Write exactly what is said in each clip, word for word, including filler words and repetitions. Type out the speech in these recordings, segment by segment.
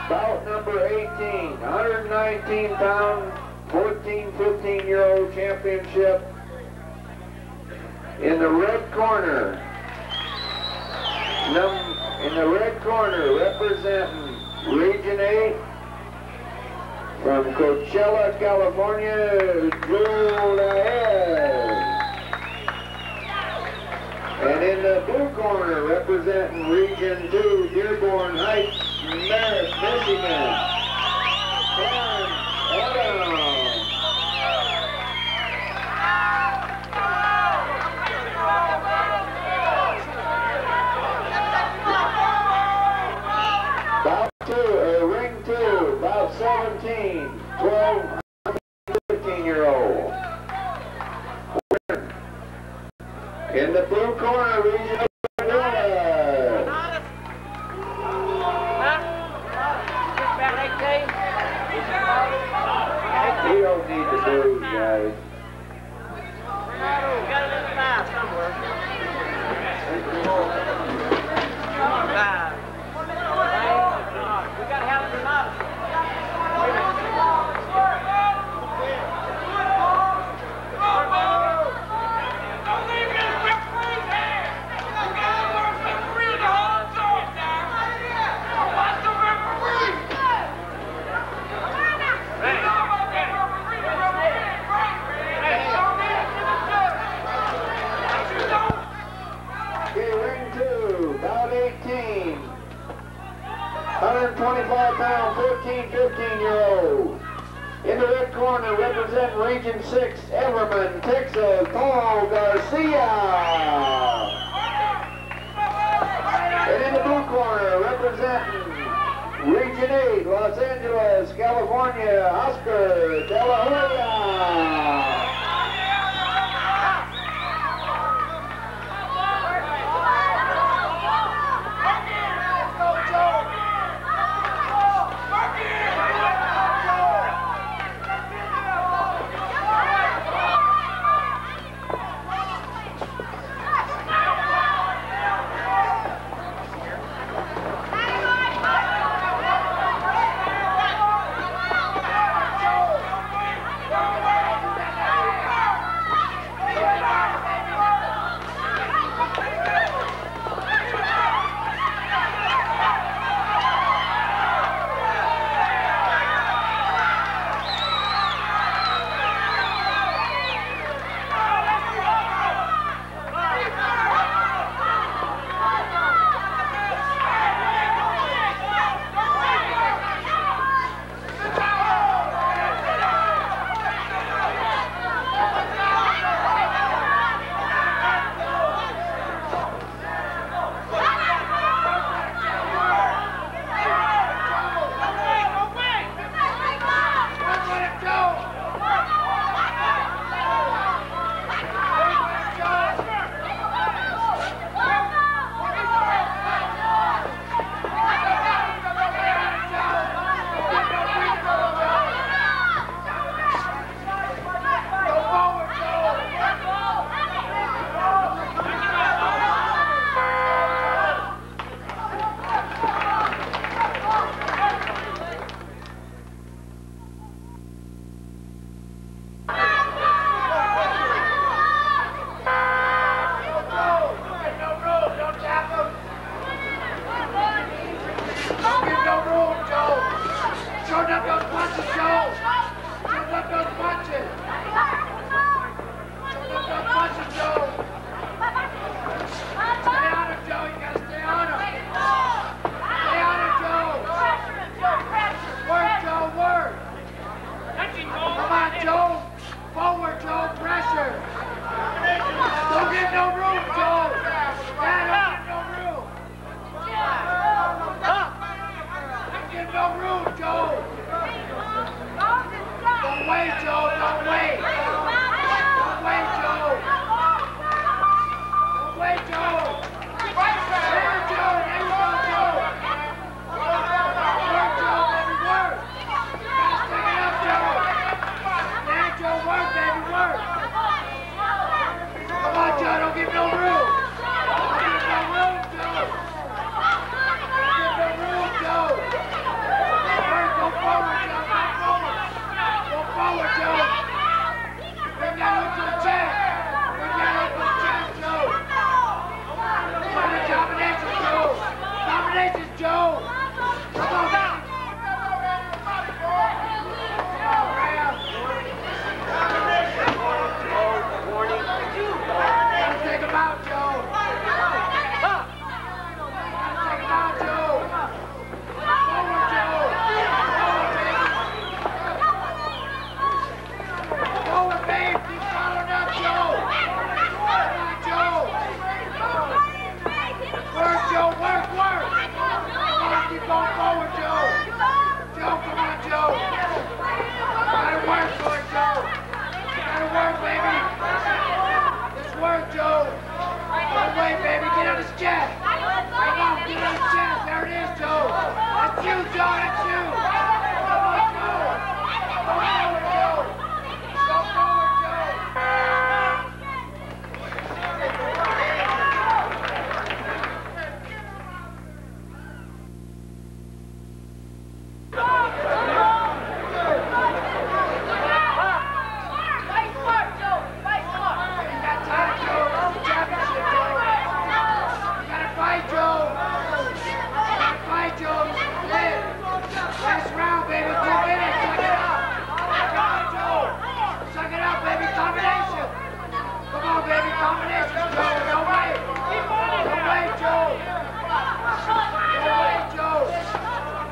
Bout number eighteen, one hundred nineteen pound, fourteen, fifteen year old championship. In the red corner, num in the red corner, representing Region eight from Coachella, California, Diaz. And in the blue corner, representing Region two, Dearborn Heights, Michigan, Clarence. Bout two, or ring two, about seventeen, twelve, fifteen year old. In the blue corner, Region we don't need the blues, guys. Got it in the mouth somewhere. We got to have it or not. one hundred twenty-five pound, fourteen, fifteen year old. In the red corner, representing Region six, Everman, Texas, Paul Garcia. And in the blue corner, representing Region eight, Los Angeles, California, Oscar De La Hoya.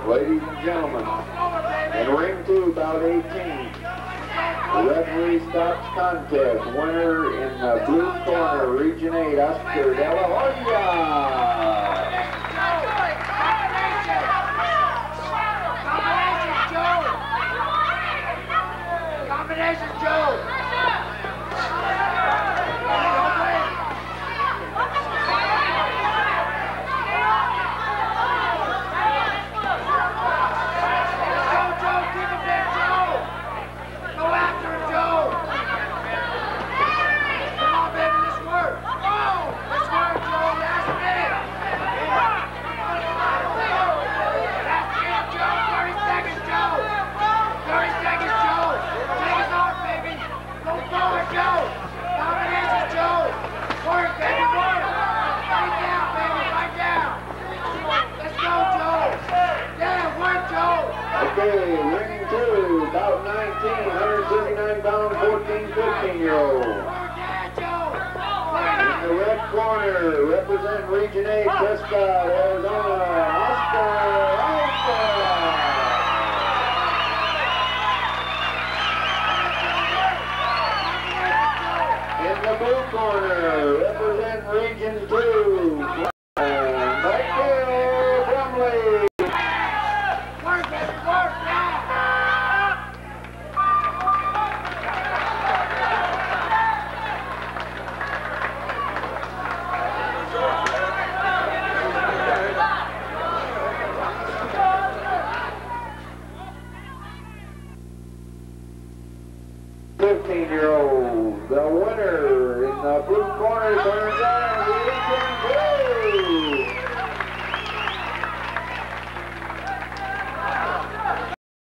Ladies and gentlemen, in ring two, bout eighteen, the referee stops contest. Winner in the blue corner, Region eight, Oscar De La Hoya. Combination Joe! Okay, ring two, about nineteen, one thirty-nine pound, fourteen, fifteen year old. In the red corner, representing Region eight, Prescott, Arizona, Oscar Alpha. In the blue corner, representing Region two, fifteen year old, the winner in the blue corner, Clarence.